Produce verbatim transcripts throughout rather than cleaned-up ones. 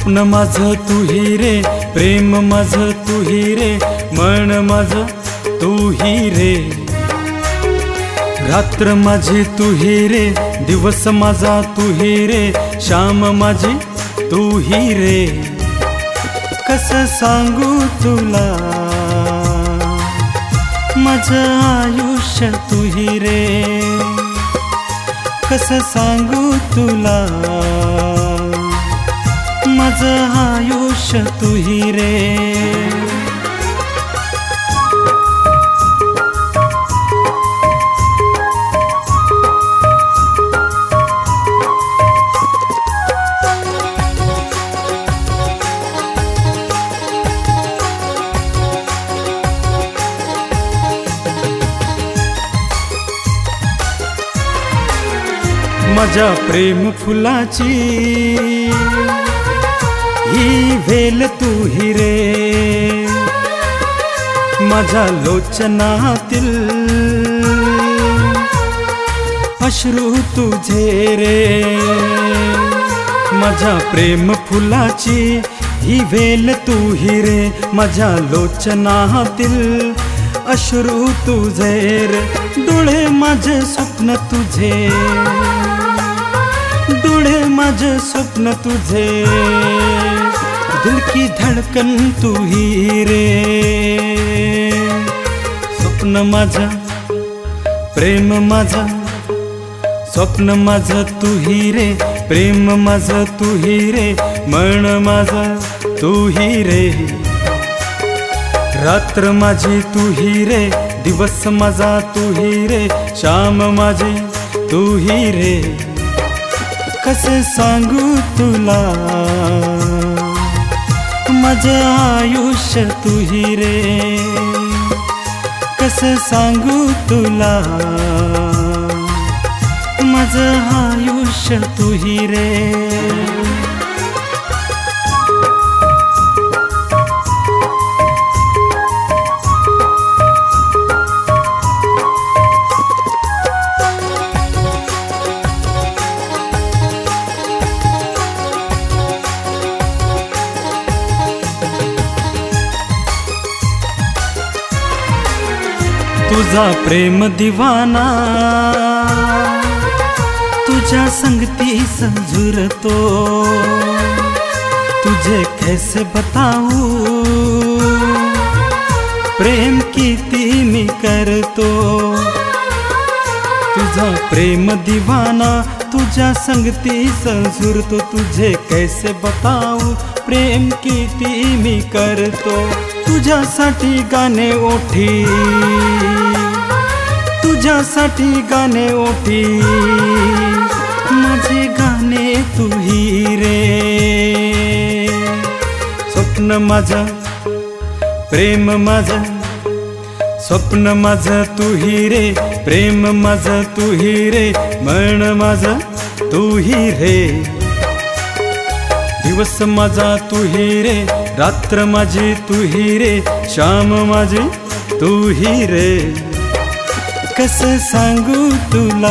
स्वप्न माझं तूही रे, प्रेम माझं तूही रे, मन माझं तूही रे। रात्र माझी तूही रे, दिवस माझा तूही रे, श्याम माझी तूही रे। कसं सांगू तुला माझं आयुष्य तूही रे, कसं सांगू तुला माझं आयुष्य तूही रे। माझ्या प्रेम फुलाची ही वेल तूही रे, माझ्या लोचनातील अश्रू तुझे रे। माझ्या प्रेम फुलाची ही वेल तूही रे, माझ्या लोचनातील अश्रू तुझे रे। डोळे माझे स्वप्न तुझे, डोळे माझे स्वप्न तुझे, दिल की धडकन तूही रे। स्वप्न माझं प्रेम माझं, स्वप्न माझं तूही रे, प्रेम माझं तूही रे, मन माझं तूही रे। रात्र माझी तूही रे, दिवस माझा तूही रे, श्याम माझी तूही रे। कसं सांगू तुला माझं आयुष्य तूही रे, कसं सांगू तुला माझं आयुष्य तूही रे। तुझा प्रेम दिवाना तुझ्या संगती संझुरतो, तुझे कैसे बताऊं प्रेम किती मी करतो। तुझा प्रेम दिवाना तुझ्या संगती संझुरतो, तुझे कैसे बताऊं प्रेम किती मी करतो। तुझ्यासाठी गाणे ओठी, तुझ्यासाठी गाणे ओठी, माझे गाणे तूही रे। स्वप्न माझं प्रेम माझं, स्वप्न माझं तूही रे, प्रेम माझं तूही रे, मन माझं तूही रे। दिवस माझा तूही रे, रात्र माझी तूही रे, श्याम माझी तूही रे। कसं सांगू तुला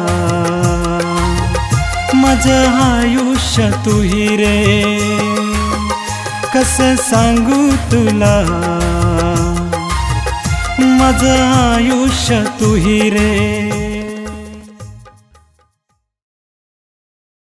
माझं आयुष्य तूही रे, कसं सांगू तुला माझं आयुष्य तूही रे।